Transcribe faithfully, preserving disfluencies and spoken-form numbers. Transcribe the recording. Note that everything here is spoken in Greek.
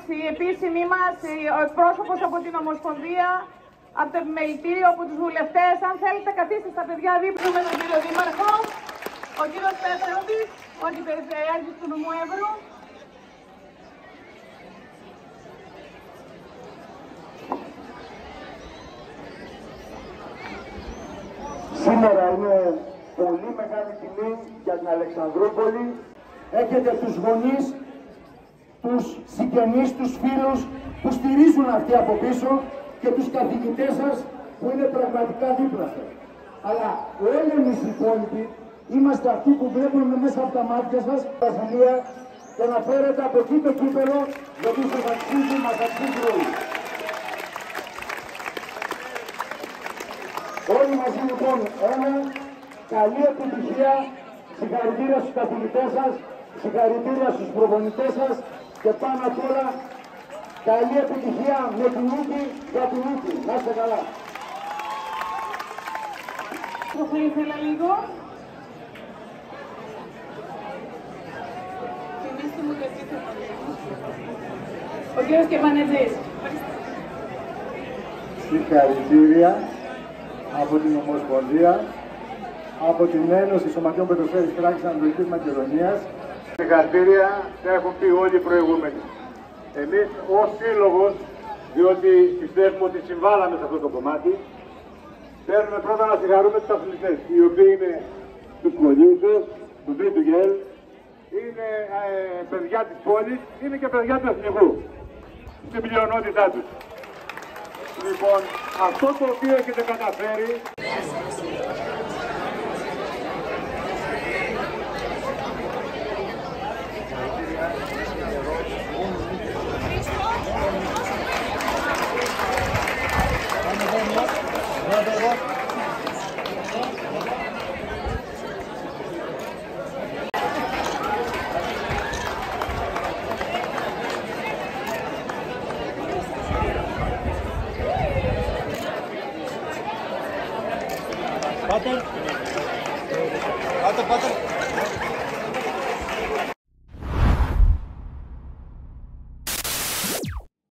η επίσημη μας, ο εκπρόσωπος από την Ομοσπονδία, από το επιμελητήριο, από τους βουλευτές. Αν θέλετε, καθίστε στα παιδιά δίπλα με τον κύριο Δήμαρχο, ο κύριος Πέτροβης, ο αντιπεριφερειάρχης του νομού Εύρου. Σήμερα είναι πολύ μεγάλη τιμή για την Αλεξανδρούπολη. Έχετε τους γονείς, τους συγγενείς, τους φίλους που στηρίζουν αυτοί από πίσω και τους καθηγητές σας που είναι πραγματικά δίπλα σας. Αλλά όλοι εμείς οι υπόλοιποι είμαστε αυτοί που βλέπουμε μέσα από τα μάτια σας τα φιλία και να φέρετε από εκεί το κύπελο, γιατί σας αξίζει, μας αξίζει όλοι. Όλοι μαζί λοιπόν ένα, καλή επιτυχία, συγχαρητήρια στους καθηγητές σας, συγχαρητήρια στους προπονητές σας και πάνω απ' όλα καλή επιτυχία με την νίκη για την νίκη. Να είστε καλά. Θα ήθελα λίγο. Θυμίστε μου γιατί θα Ο κύριος Κεπανετζής. Συγχαρητήρια από την Ομοσπονδία, από την Ένωση Σωματείων Πετροσφαίρης Θράκης Ανατολικής Μακεδονίας. Συγχαρητήρια, τα έχουν πει όλοι οι προηγούμενοι. Εμείς ως σύλλογος, διότι πιστεύουμε ότι συμβάλαμε σε αυτό το κομμάτι, θέλουμε πρώτα να συγχαρούμε τους αθλητές, οι οποίοι είναι του σχολείου σας, του Τρίτου ΓΕΛ, είναι ε, παιδιά της πόλης, είναι και παιδιά του εθνικού, στην πλειονότητά τους. Λοιπόν, αυτό το οποίο έχετε καταφέρει... Πάτε. Πάτε, πάτε.